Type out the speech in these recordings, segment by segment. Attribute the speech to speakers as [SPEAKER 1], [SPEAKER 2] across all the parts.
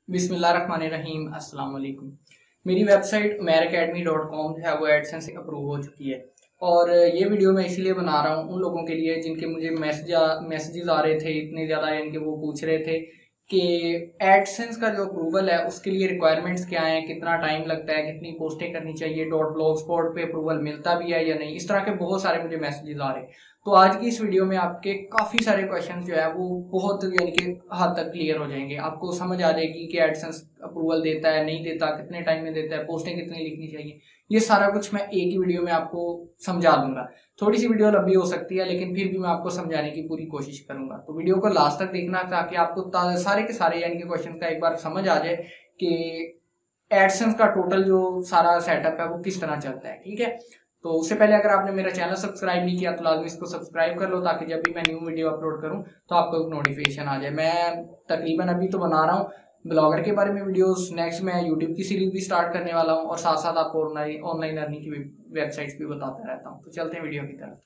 [SPEAKER 1] बिस्मिल्लाहिर्रहमानिर्रहीम अस्सलाम वालेकुम। मेरी वेबसाइट umairacademy.com जो है वो एडसेंस से अप्रूव हो चुकी है और ये वीडियो मैं इसीलिए बना रहा हूँ उन लोगों के लिए जिनके मुझे मैसेजेस आ रहे थे इतने ज़्यादा, यानी कि वो पूछ रहे थे कि एडसेंस का जो अप्रूवल है उसके लिए रिक्वायरमेंट्स क्या हैं, कितना टाइम लगता है, कितनी पोस्टें करनी चाहिए, .blogspot पे अप्रूवल मिलता भी है या नहीं। इस तरह के बहुत सारे मुझे मैसेजेस आ रहे हैं। तो आज की इस वीडियो में आपके काफ़ी सारे क्वेश्चन जो है वो बहुत यानी कि हद तक क्लियर हो जाएंगे। आपको समझ आ जाएगी कि एडसेंस अप्रूवल देता है नहीं देता, कितने टाइम में देता है, पोस्टें कितनी लिखनी चाहिए। ये सारा कुछ मैं एक ही वीडियो में आपको समझा दूंगा। थोड़ी सी वीडियो लंबी हो सकती है लेकिन फिर भी मैं आपको समझाने की पूरी कोशिश करूंगा। तो वीडियो को लास्ट तक देखना ताकि आपको सारे के सारे यानी कि क्वेश्चन का एक बार समझ आ जाए कि एडसेंस का टोटल जो सारा सेटअप है वो किस तरह चलता है। ठीक है, तो उससे पहले अगर आपने मेरा चैनल सब्सक्राइब नहीं किया तो लाजमी इसको सब्सक्राइब कर लो ताकि जब भी मैं न्यू वीडियो अपलोड करूं तो आपको एक नोटिफिकेशन आ जाए। मैं तकरीबन अभी तो बना रहा हूं ब्लॉगर के बारे में वीडियोस, नेक्स्ट मैं यूट्यूब की सीरीज भी स्टार्ट करने वाला हूं और साथ साथ आपको ऑनलाइन अर्निंग की वेबसाइट्स भी बताता रहता हूं। तो चलते हैं वीडियो की तरफ।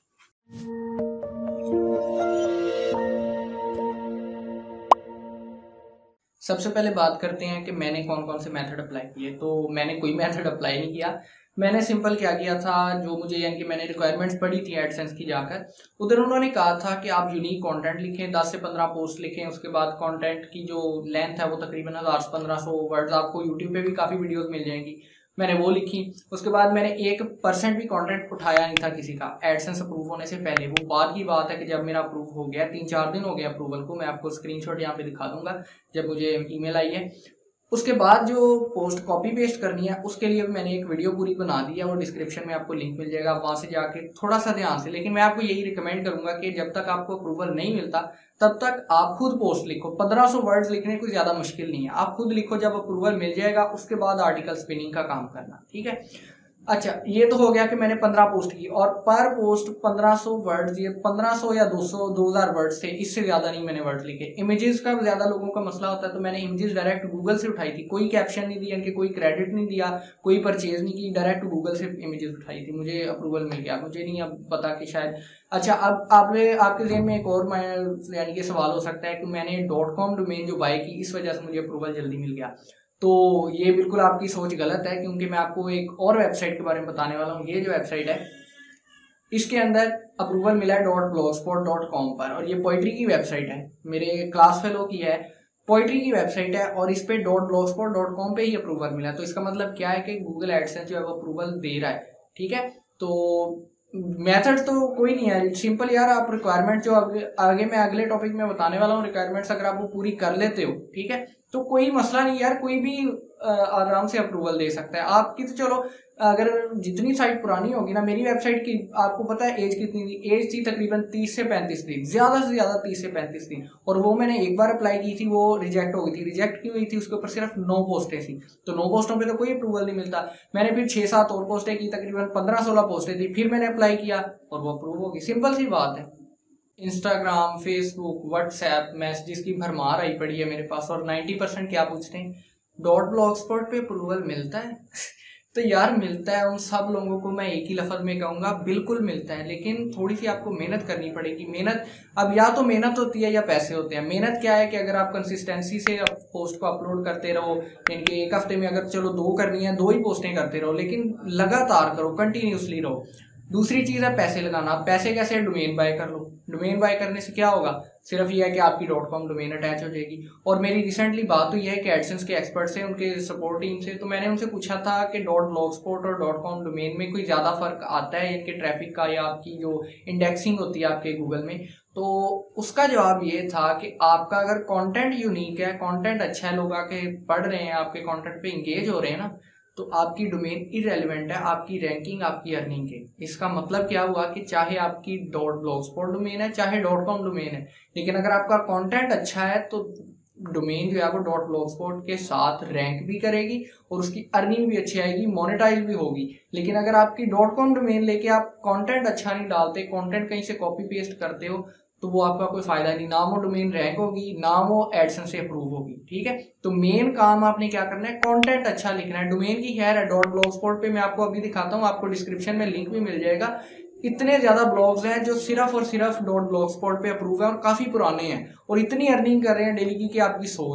[SPEAKER 1] सबसे पहले बात करते हैं कि मैंने कौन कौन से मेथड अप्लाई किए। तो मैंने कोई मेथड अप्लाई नहीं किया, मैंने सिंपल क्या किया था, जो मुझे यानी कि मैंने रिक्वायरमेंट्स पढ़ी थी एडसेंस की जाकर, उधर उन्होंने कहा था कि आप यूनिक कंटेंट लिखें, 10 से 15 पोस्ट लिखें। उसके बाद कंटेंट की जो लेंथ है वो तकरीबन 1000 से 1500 वर्ड्स, आपको यूट्यूब पे भी काफ़ी वीडियोस मिल जाएंगी। मैंने वो लिखी। उसके बाद मैंने 1% भी कंटेंट उठाया नहीं था किसी का एडसेंस अप्रूव होने से पहले। वो बाद की बात है कि जब मेरा अप्रूव हो गया, 3-4 दिन हो गए अप्रूवल को, मैं आपको स्क्रीनशॉट यहाँ पे दिखा दूंगा जब मुझे ईमेल आई है। उसके बाद जो पोस्ट कॉपी पेस्ट करनी है उसके लिए मैंने एक वीडियो पूरी बना दी है, वो डिस्क्रिप्शन में आपको लिंक मिल जाएगा, वहां से जाके थोड़ा सा ध्यान से। लेकिन मैं आपको यही रिकमेंड करूंगा कि जब तक आपको अप्रूवल नहीं मिलता तब तक आप खुद पोस्ट लिखो। 1500 वर्ड्स लिखने कोई ज्यादा मुश्किल नहीं है, आप खुद लिखो। जब अप्रूवल मिल जाएगा उसके बाद आर्टिकल स्पिनिंग का काम करना। ठीक है, अच्छा ये तो हो गया कि मैंने 15 पोस्ट की और पर पोस्ट 1500 वर्ड्स, ये 1500 या 200 2000 वर्ड्स थे, इससे ज्यादा नहीं मैंने वर्ड्स लिखे। इमेजेस का ज्यादा लोगों का मसला होता है तो मैंने इमेजेस डायरेक्ट गूगल से उठाई थी, कोई कैप्शन नहीं दिया, इनके कोई क्रेडिट नहीं दिया, कोई परचेज नहीं की, डायरेक्ट गूगल से इमेजेस उठाई थी। मुझे अप्रूवल मिल गया, मुझे नहीं अब पता कि शायद। अच्छा, अब आपके जहन में एक और यानी कि सवाल हो सकता है कि मैंने .com डोमेन जो बाय की इस वजह से मुझे अप्रूवल जल्दी मिल गया। तो ये बिल्कुल आपकी सोच गलत है, क्योंकि मैं आपको एक और वेबसाइट के बारे में बताने वाला हूँ। ये जो वेबसाइट है इसके अंदर अप्रूवल मिला है .blogspot.com पर, और ये पोइट्री की वेबसाइट है, मेरे क्लास फेलो की है, पोइट्री की वेबसाइट है, और इस पे .blogspot.com पे ही अप्रूवल मिला है। तो इसका मतलब क्या है कि गूगल एडसेंस जो है वो अप्रूवल दे रहा है। ठीक है, तो मेथड तो कोई नहीं है, सिंपल यार। आप रिक्वायरमेंट जो आगे मैं अगले टॉपिक में बताने वाला हूँ, रिक्वायरमेंट्स अगर आप वो पूरी कर लेते हो, ठीक है, तो कोई मसला नहीं यार, कोई भी आराम से अप्रूवल दे सकता है। आपकी तो चलो अगर जितनी साइट पुरानी होगी ना, मेरी वेबसाइट की आपको पता है एज कितनी थी? एज थी तकरीबन 30 से 35 दिन, ज्यादा से ज्यादा 30 से 35 दिन। और वो मैंने एक बार अप्लाई की थी, वो रिजेक्ट हो गई थी। रिजेक्ट क्यों हुई थी? उसके ऊपर सिर्फ 9 पोस्टें थी, तो 9 पोस्टों पे तो कोई अप्रूवल नहीं मिलता। मैंने फिर 6-7 और पोस्टें की, तकरीबन 15-16 पोस्टें थी, फिर मैंने अप्लाई किया और वो अप्रूव हो गई। सिंपल सी बात है। इंस्टाग्राम, फेसबुक, व्हाट्सएप मैसेजेस की भरमार आई पड़ी है मेरे पास, और 90% क्या पूछते हैं, .blogspot पे अप्रूवल मिलता है? तो यार मिलता है, उन सब लोगों को मैं एक ही लफ्ज में कहूंगा, बिल्कुल मिलता है, लेकिन थोड़ी सी आपको मेहनत करनी पड़ेगी। मेहनत, अब या तो मेहनत होती है या पैसे होते हैं। मेहनत क्या है कि अगर आप कंसिस्टेंसी से पोस्ट को अपलोड करते रहो, यानी कि एक हफ्ते में अगर चलो 2 करनी है, 2 ही पोस्टें करते रहो, लेकिन लगातार करो, कंटिन्यूसली रहो। दूसरी चीज है पैसे लगाना। पैसे कैसे? डोमेन बाय कर लो। डोमेन बाय करने से क्या होगा? सिर्फ ये है कि आपकी .com डोमेन अटैच हो जाएगी। और मेरी रिसेंटली बात हुई है कि एडसेंस के एक्सपर्ट से, उनके सपोर्ट टीम से, तो मैंने उनसे पूछा था कि .blogspot और .com डोमेन में कोई ज्यादा फर्क आता है इनके ट्रैफिक का या आपकी जो इंडेक्सिंग होती है आपके गूगल में? तो उसका जवाब ये था कि आपका अगर कंटेंट यूनिक है, कंटेंट अच्छा है, लोग आके पढ़ रहे हैं, आपके कंटेंट पे इंगेज हो रहे हैं ना, तो आपकी डोमेन इररेलेवेंट है, आपकी रैंकिंग, आपकी अर्निंग के। इसका मतलब क्या हुआ कि चाहे आपकी .blogspot डोमेन है, चाहे .com डोमेन है, लेकिन अगर आपका कंटेंट अच्छा है तो डोमेन जो है वो .blogspot के साथ रैंक भी करेगी और उसकी अर्निंग भी अच्छी आएगी, मोनेटाइज भी होगी। लेकिन अगर आपकी .com डोमेन लेके आप कंटेंट अच्छा नहीं डालते, कंटेंट कहीं से कॉपी पेस्ट करते हो, तो वो आपका कोई फायदा नहीं, ना वो डोमेन रैंक होगी, ना वो एडसेंस से अप्रूव होगी। ठीक है, तो मेन काम आपने क्या करना है, कंटेंट अच्छा लिखना है। डोमेन की खैर है, .blogspot पे मैं आपको अभी दिखाता हूँ, आपको डिस्क्रिप्शन में लिंक भी मिल जाएगा। इतने ज्यादा ब्लॉग्स हैं जो सिर्फ और सिर्फ .blogspot पे अप्रूव है और काफी पुराने हैं, और इतनी अर्निंग कर रहे हैं डेली की कि आपकी सोच है।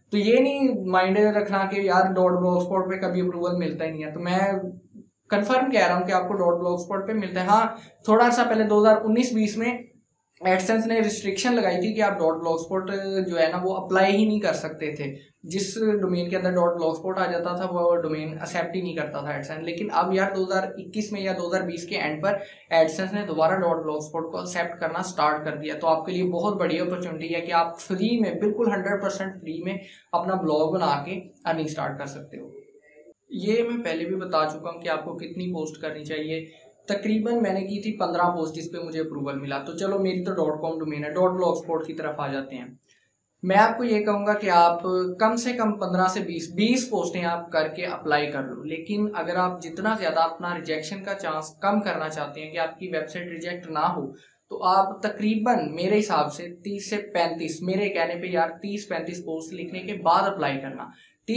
[SPEAKER 1] तो ये नहीं माइंड रखना कि यार डॉट ब्लॉग स्पॉट पे कभी अप्रूवल मिलता ही नहीं है। तो मैं कंफर्म कह रहा हूँ कि आपको डॉट ब्लॉग स्पॉट पे मिलता है। हाँ, थोड़ा सा पहले 2019-20 में एडसेंस ने रिस्ट्रिक्शन लगाई थी कि आप डॉट ब्लॉग स्पॉट जो है ना वो अप्लाई ही नहीं कर सकते थे। जिस डोमेन के अंदर डॉट ब्लॉग स्पॉट आ जाता था वो डोमेन एक्सेप्ट ही नहीं करता था एडसेंस। लेकिन अब यार 2021 में या 2020 के एंड पर एडसेंस ने दोबारा डॉट ब्लॉग स्पॉट को एक्सेप्ट करना स्टार्ट कर दिया। तो आपके लिए बहुत बड़ी अपॉर्चुनिटी है कि आप फ्री में, बिल्कुल 100% फ्री में अपना ब्लॉग बना के अर्निंग स्टार्ट कर सकते हो। ये मैं पहले भी बता चुका हूँ कि आपको कितनी पोस्ट करनी चाहिए। तकरीबन मैंने की थी 15 पोस्ट जिस पे मुझे अप्रूवल मिला। तो चलो मेरी तो .com डोमेन है, डॉट ब्लॉग स्पॉट की तरफ आ जाते हैं। मैं आपको ये कहूँगा कि आप कम से कम 15 से 20 पोस्टें आप करके अप्लाई कर लो। लेकिन अगर आप जितना ज़्यादा अपना रिजेक्शन का चांस कम करना चाहते हैं कि आपकी वेबसाइट रिजेक्ट ना हो, तो आप तकरीबन मेरे हिसाब से 30 से 35, मेरे कहने पे यार 30-35 पोस्ट लिखने के बाद अप्लाई करना।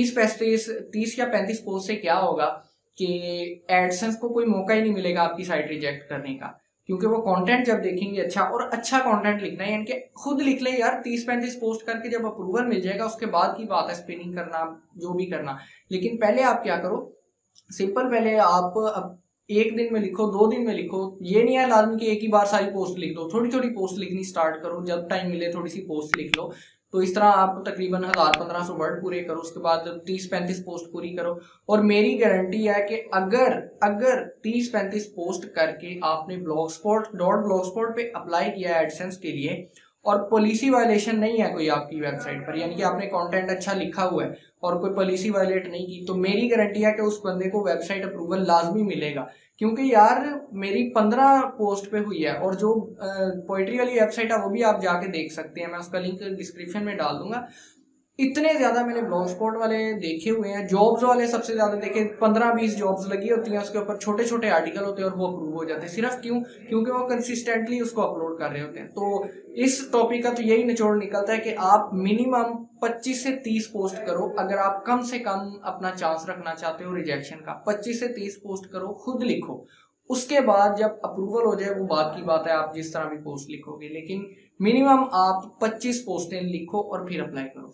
[SPEAKER 1] 30 या 35 पोस्ट से क्या होगा कि एडसेंस को कोई मौका ही नहीं मिलेगा आपकी साइट रिजेक्ट करने का, क्योंकि वो कंटेंट जब देखेंगे अच्छा कंटेंट लिखना है, यानी कि खुद लिख ले यार। 30-35 पोस्ट करके जब अप्रूवल मिल जाएगा उसके बाद की बात है स्पिनिंग करना, जो भी करना। लेकिन पहले आप क्या करो, सिंपल पहले आप एक दिन में लिखो, 2 दिन में लिखो। ये नहीं है लाजमी कि एक ही बार सारी पोस्ट लिख दो, छोटी छोटी पोस्ट लिखनी स्टार्ट करो। जब टाइम मिले थोड़ी सी पोस्ट लिख लो। तो इस तरह आप तकरीबन 1000-1500 वर्ड पूरे करो, उसके बाद 30-35 पोस्ट पूरी करो। और मेरी गारंटी है कि अगर 30-35 पोस्ट करके आपने डॉट ब्लॉग स्पॉट पे अप्लाई किया एडसेंस के लिए और पॉलिसी वायलेशन नहीं है कोई आपकी वेबसाइट पर, यानी कि आपने कंटेंट अच्छा लिखा हुआ है और कोई पॉलिसी वायलेट नहीं की, तो मेरी गारंटी है कि उस बंदे को वेबसाइट अप्रूवल लाजमी मिलेगा। क्योंकि यार मेरी 15 पोस्ट पे हुई है। और जो पोइट्री वाली वेबसाइट है वो भी आप जाके देख सकते हैं, मैं उसका लिंक डिस्क्रिप्शन में डाल दूंगा। इतने ज्यादा मैंने ब्लॉग स्पॉट वाले देखे हुए हैं, जॉब्स वाले सबसे ज्यादा देखे। 15-20 जॉब्स लगी होती हैं, उसके ऊपर छोटे छोटे आर्टिकल होते हैं और वो अप्रूव हो जाते हैं। सिर्फ क्योंकि वो कंसिस्टेंटली उसको अपलोड कर रहे होते हैं। तो इस टॉपिक का तो यही निचोड़ निकलता है कि आप मिनिमम 25 से 30 पोस्ट करो अगर आप कम से कम अपना चांस रखना चाहते हो रिजेक्शन का। 25 से 30 पोस्ट करो, खुद लिखो। उसके बाद जब अप्रूवल हो जाए वो बात की बात है, आप जिस तरह भी पोस्ट लिखोगे। लेकिन मिनिमम आप 25 पोस्टें लिखो और फिर अप्लाई करो।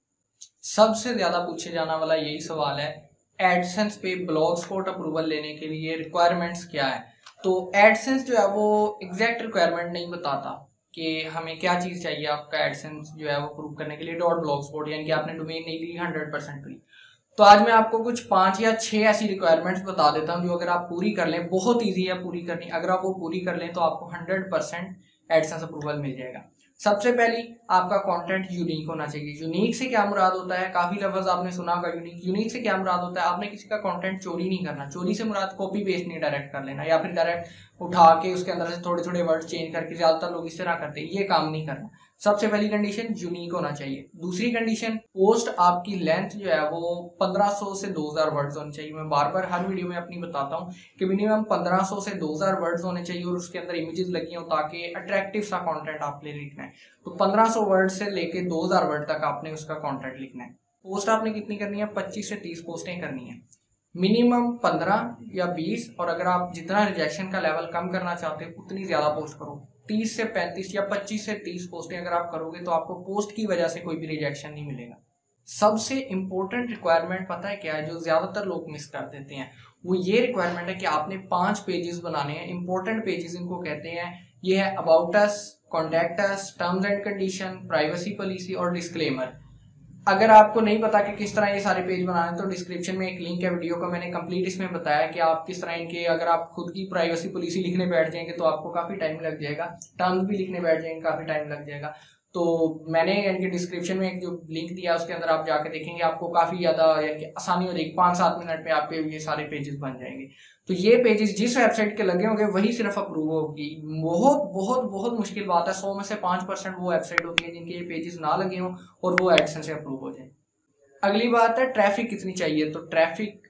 [SPEAKER 1] सबसे ज्यादा पूछे जाने वाला यही सवाल है, एडसेंस पे ब्लॉग स्पॉट अप्रूवल लेने के लिए रिक्वायरमेंट्स क्या है। तो एडसेंस जो है वो एग्जैक्ट रिक्वायरमेंट नहीं बताता कि हमें क्या चीज चाहिए आपका एडसेंस जो है वो अप्रूव करने के लिए डॉट ब्लॉग स्पॉट, यानी कि आपने डोमेन नहीं ली 100% फ्री। तो आज मैं आपको कुछ 5 या 6 ऐसी रिक्वायरमेंट्स बता देता हूँ जो अगर आप पूरी कर लें, बहुत ईजी है पूरी करनी। अगर आप वो पूरी कर लें तो आपको 100% एडसेंस अप्रूवल मिल जाएगा। सबसे पहली, आपका कंटेंट यूनिक होना चाहिए। यूनिक से क्या मुराद होता है, काफी लफ्ज आपने सुना होगा यूनिक से क्या मुराद होता है। आपने किसी का कंटेंट चोरी नहीं करना। चोरी से मुराद कॉपी पेस्ट नहीं डायरेक्ट कर लेना, या फिर डायरेक्ट उठा के उसके अंदर से थोड़े थोड़े वर्ड चेंज करके, ज्यादातर लोग इस तरह करते हैं, ये काम नहीं करना। सबसे पहली कंडीशन यूनिक होना चाहिए। दूसरी कंडीशन, पोस्ट आपकी लेंथ जो है वो 1500 से 2000 वर्ड्स होनी चाहिए। मैं बार बार हर वीडियो में अपनी बताता हूँ कि मिनिमम 1500 से 2000 वर्ड्स होने चाहिए और उसके अंदर इमेजेस लगी हो ताकि अट्रैक्टिव सा कंटेंट आपने लिखना है। तो 1500 वर्ड से लेके 2000 वर्ड तक आपने उसका कंटेंट लिखना है। पोस्ट आपने कितनी करनी है, 25 से 30 पोस्टें करनी है, मिनिमम 15 या 20। और अगर आप जितना रिजेक्शन का लेवल कम करना चाहते हो उतनी ज्यादा पोस्ट करो। 30 से 35 या 25 से 30 पोस्टें अगर आप करोगे तो आपको पोस्ट की वजह से कोई भी रिजेक्शन नहीं मिलेगा। सबसे इंपॉर्टेंट रिक्वायरमेंट पता है क्या है, जो ज्यादातर लोग मिस कर देते हैं, वो ये रिक्वायरमेंट है कि आपने 5 पेजेस बनाने हैं। इंपॉर्टेंट पेजेस इनको कहते हैं। ये है about us, contact us, terms and condition, privacy policy और डिस्क्लेमर। अगर आपको नहीं पता कि किस तरह ये सारे पेज बनाने तो डिस्क्रिप्शन में एक लिंक है वीडियो का, मैंने कंप्लीट इसमें बताया कि आप किस तरह इनके, अगर आप खुद की प्राइवेसी पॉलिसी लिखने बैठ जाएंगे तो आपको काफी टाइम लग जाएगा, टर्म्स भी लिखने बैठ जाएंगे काफी टाइम लग जाएगा। तो मैंने यानी कि डिस्क्रिप्शन में एक जो लिंक दिया उसके अंदर आप जाके देखेंगे, आपको काफी ज्यादा यानी कि आसानी हो जाएगी, 5-7 मिनट में आपके ये सारे पेजेस बन जाएंगे। तो ये पेजेस जिस वेबसाइट के लगे होंगे वही सिर्फ अप्रूव होगी। बहुत बहुत बहुत मुश्किल बात है, 100 में से 5% वो वेबसाइट होती है जिनके ये पेजेस ना लगे हों और वो एडसेंस से अप्रूव हो जाए। अगली बात है ट्रैफिक कितनी चाहिए। तो ट्रैफिक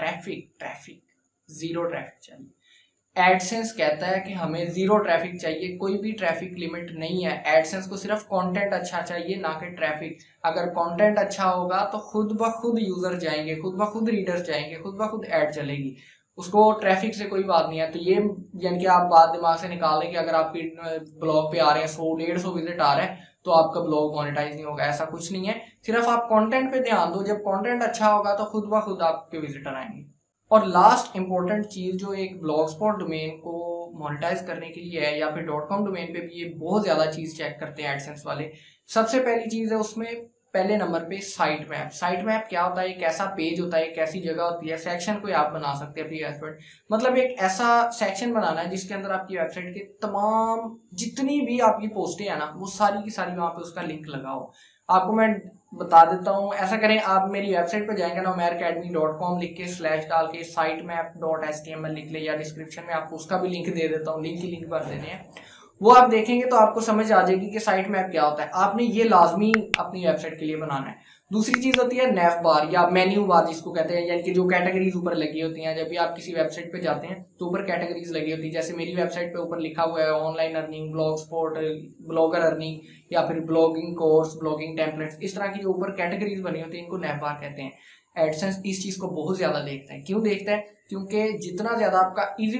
[SPEAKER 1] 0 ट्रैफिक चाहिए। एडसेंस कहता है कि हमें 0 ट्रैफिक चाहिए, कोई भी ट्रैफिक लिमिट नहीं है। एडसेंस को सिर्फ कंटेंट अच्छा चाहिए, ना कि ट्रैफिक। अगर कंटेंट अच्छा होगा तो खुद ब खुद यूजर जाएंगे, खुद ब खुद रीडर्स जाएंगे, खुद ब खुद ऐड चलेगी, उसको ट्रैफिक से कोई बात नहीं है। तो ये यानी कि आप बात दिमाग से निकाल दें कि अगर आपकी ब्लॉग पे आ रहे हैं 100-150 विजिट आ रहे हैं तो आपका ब्लॉग मोनेटाइज नहीं होगा, ऐसा कुछ नहीं है। सिर्फ आप कंटेंट पे ध्यान दो, जब कंटेंट अच्छा होगा तो खुद ब खुद आपके विजिटर आएंगे। और लास्ट इंपॉर्टेंट चीज जो एक ब्लॉग स्पॉट डोमेन को मोनेटाइज करने के लिए है, या फिर .com डोमेन पे भी ये बहुत ज्यादा चीज चेक करते हैं एडसेंस वाले। सबसे पहली चीज है उसमें पहले नंबर पे साइट मैप। साइट मैप क्या होता है? एक ऐसा पेज होता है, एक ऐसी जगह होती है, सेक्शन कोई आप बना सकते हैं अपनी वेबसाइट, मतलब एक ऐसा सेक्शन बनाना है जिसके अंदर आपकी वेबसाइट के तमाम जितनी भी आपकी पोस्टें हैं ना, वो सारी की सारी वहां पे उसका लिंक लगाओ। आपको मैं बता देता हूँ, ऐसा करें, आप मेरी वेबसाइट पे जाएंगे ना, umeracademy.com लिख के स्लैश डाल के sitemap.html लिख ले, या डिस्क्रिप्शन में आपको उसका भी लिंक दे देता हूँ, लिंक भर देते हैं, वो आप देखेंगे तो आपको समझ आ जाएगी कि साइट मैप क्या होता है। आपने ये लाजमी अपनी वेबसाइट के लिए बनाना है। दूसरी चीज होती है नेव बार या मेन्यू बार जिसको कहते हैं, यानी कि जो कैटेगरीज ऊपर लगी होती हैं। जब भी आप किसी वेबसाइट पे जाते हैं तो ऊपर कैटेगरीज लगी होती है, जैसे मेरी वेबसाइट पे ऊपर लिखा हुआ है online earning, blogspot, blogger earning, या फिर ब्लॉगिंग कोर्स, ब्लॉगिंग टेम्पलेट्स, इस तरह की जो ऊपर कैटेगरीज बनी होती है इनको नेव बार कहते हैं। एडसेंस इस चीज को बहुत ज्यादा देखता है। क्यों देखता है? क्योंकि जितना ज्यादा आपका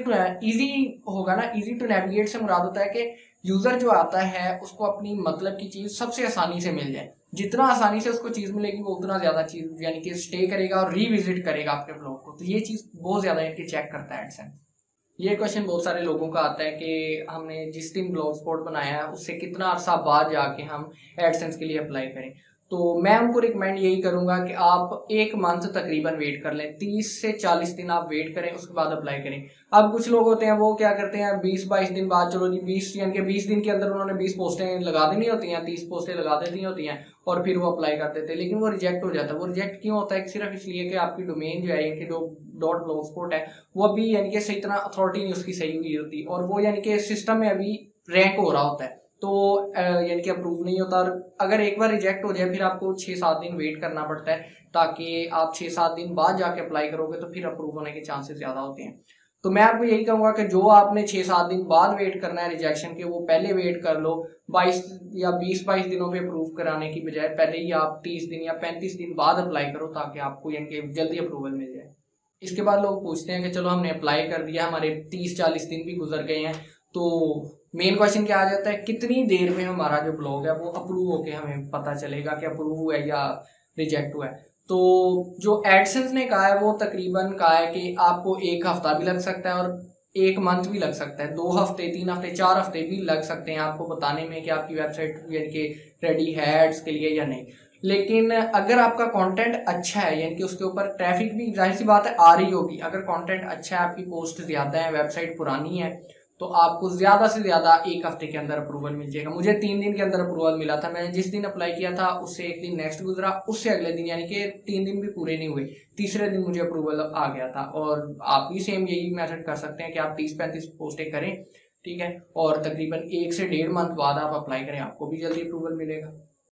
[SPEAKER 1] इजी होगा ना, इजी टू नेविगेट से मुराद होता है कि यूजर जो आता है उसको अपनी मतलब की चीज सबसे आसानी से मिल जाए। जितना आसानी से उसको चीज मिलेगी वो उतना ज्यादा चीज यानी कि स्टे करेगा और रीविजिट करेगा आपके ब्लॉग को। तो ये चीज बहुत ज्यादा इनकी चेक करता है एडसेंस। ये क्वेश्चन बहुत सारे लोगों का आता है कि हमने जिस दिन ब्लॉग स्पॉट बनाया है उससे कितना अरसा बाद जाके हम एडसेंस के लिए अप्लाई करें। तो मैं उनको रिकमेंड यही करूंगा कि आप एक मंथ तकरीबन वेट कर लें, 30 से 40 दिन आप वेट करें, उसके बाद अप्लाई करें। अब कुछ लोग होते हैं वो क्या करते हैं 20-22 दिन बाद, चलो जी 20 यानी कि 20 दिन के अंदर उन्होंने 20 पोस्टें लगा देनी होती हैं, 30 पोस्टें लगा देनी होती हैं और फिर वो अप्लाई कर देते हैं, लेकिन वो रिजेक्ट हो जाता है। वो रिजेक्ट क्यों होता है? सिर्फ इसलिए कि आपकी डोमेन जो है यानी कि जो .blogspot है वो अभी यानी कि सही तरह अथॉरिटी नहीं उसकी सही हुई होती, और वो यानी कि सिस्टम में अभी रैंक हो रहा होता है, तो यानी कि अप्रूव नहीं होता। और अगर एक बार रिजेक्ट हो जाए फिर आपको 6-7 दिन वेट करना पड़ता है, ताकि आप 6-7 दिन बाद जाके अप्लाई करोगे तो फिर अप्रूव होने के चांसेस ज्यादा होते हैं। तो मैं आपको यही कहूंगा कि जो आपने 6-7 दिन बाद वेट करना है रिजेक्शन के, वो पहले वेट कर लो। 22 या 20-22 दिनों पे अप्रूव कराने की बजाय पहले ही आप 30 दिन या 35 दिन बाद अप्लाई करो, ताकि आपको यानी कि जल्दी अप्रूवल मिल जाए। इसके बाद लोग पूछते हैं कि चलो हमने अप्लाई कर दिया, हमारे 30-40 दिन भी गुजर गए हैं, तो मेन क्वेश्चन क्या आ जाता है, कितनी देर में हमारा जो ब्लॉग है वो अप्रूव होके हमें पता चलेगा कि अप्रूव हुआ है या रिजेक्ट हुआ है। तो जो एडसेंस ने कहा है वो तकरीबन कहा है कि आपको 1 हफ्ता भी लग सकता है और 1 मंथ भी लग सकता है, 2 हफ्ते, 3 हफ्ते, 4 हफ्ते भी लग सकते हैं आपको बताने में कि आपकी वेबसाइट यानी कि रेडी है एड्स के लिए या नहीं। लेकिन अगर आपका कंटेंट अच्छा है, यानी कि उसके ऊपर ट्रैफिक भी जाहिर सी बात है आ रही होगी, अगर कंटेंट अच्छा है, आपकी पोस्ट ज्यादा है, वेबसाइट पुरानी है, तो आपको ज्यादा से ज्यादा 1 हफ्ते के अंदर अप्रूवल मिल जाएगा। मुझे 3 दिन के अंदर अप्रूवल मिला था। मैंने जिस दिन अप्लाई किया था उससे 1 दिन नेक्स्ट गुजरा, उससे अगले दिन, यानी कि 3 दिन भी पूरे नहीं हुए, तीसरे दिन मुझे अप्रूवल आ गया था। और आप भी सेम यही मेथड कर सकते हैं कि आप 30-35 पोस्टें करें, ठीक है, और तकरीबन 1 से 1.5 मंथ बाद आप अप्लाई करें, आपको भी जल्दी अप्रूवल मिलेगा।